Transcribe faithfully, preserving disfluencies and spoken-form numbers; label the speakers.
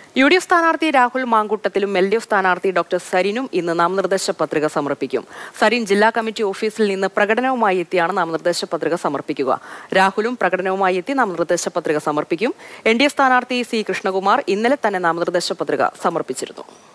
Speaker 1: U D F സ്ഥാനാർത്ഥി രാഹുൽ മാങ്കൂട്ടത്തിലും എൽ ഡി എഫ് സ്ഥാനാർത്ഥി ഡോക്ടർ സരിനും ഇന്ന് നാമനിർദ്ദേശ പത്രിക സമർപ്പിക്കും. സരിൻ ജില്ലാ കമ്മിറ്റി ഓഫീസിൽ നിന്ന് പ്രകടനവുമായി എത്തിയാണ് നാമനിർദ്ദേശ പത്രിക സമർപ്പിക്കുക. രാഹുലും പ്രകടനവുമായി എത്തി നാമനിർദ്ദേശ പത്രിക സമർപ്പിക്കും. എൻ ഡി എ സ്ഥാനാർത്ഥി സി കൃഷ്ണകുമാർ ഇന്നലെ തന്നെ നാമനിർദ്ദേശ പത്രിക സമർപ്പിച്ചിരുന്നു.